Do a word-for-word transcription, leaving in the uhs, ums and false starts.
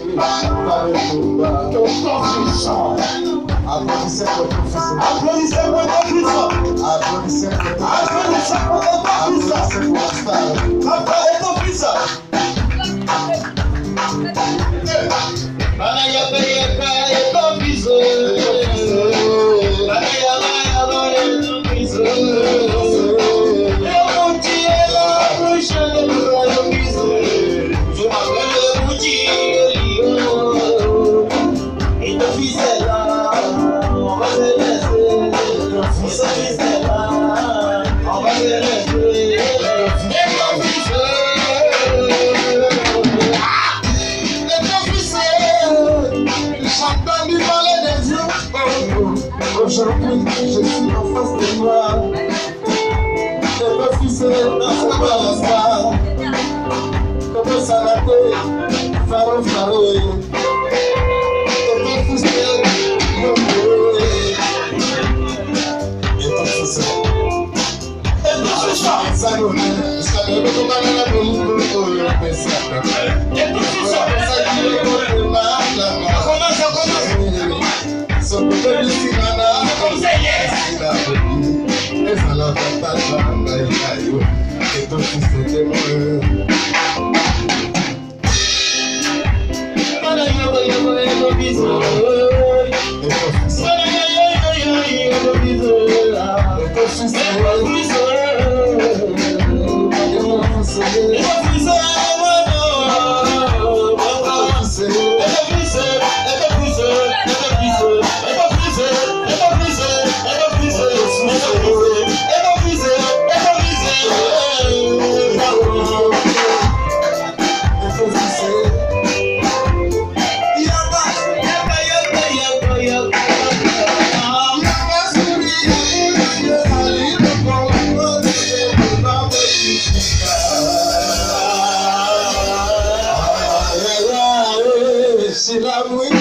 chante avec Rumba. Eto'o Fils chante. Applaudissez pour Eto'o Fils. Applaudissez pour Eto'o Fils. Applaudissez pour Eto'o Fils. Applaudissez pour Eto'o Fils. Applaudissez pour la star. Papa Eto'o Fils. Banaya Bayaka Eto'o Fils. Banaya Bayaka Eto'o Fils. Le Moutchi est la bouche de Eto'o Fils. Je m'appelle Moutchi. Eto'o Fils est là. On va se laisser. Eto'o Fils est là. On va se laisser. Eto'o Fils. Aujourd'hui, je suis en face de toi. Eto'o Fils dans ce balasa. Comme ça l'a fait, faro faro. Eto'o Fils Eto'o Fils Eto'o Fils Salomé, Salomé, comme la boule, le pesa. Eto'o Fils so the baby sinana, come say yes. If I love that man, I you. Eto'o Fils de moi. Banaya Bayaka Eto'o Fils. Eto'o Fils. Banaya Bayaka Eto'o Fils. Eto'o Fils. Eto'o Fils. C'est la nuit.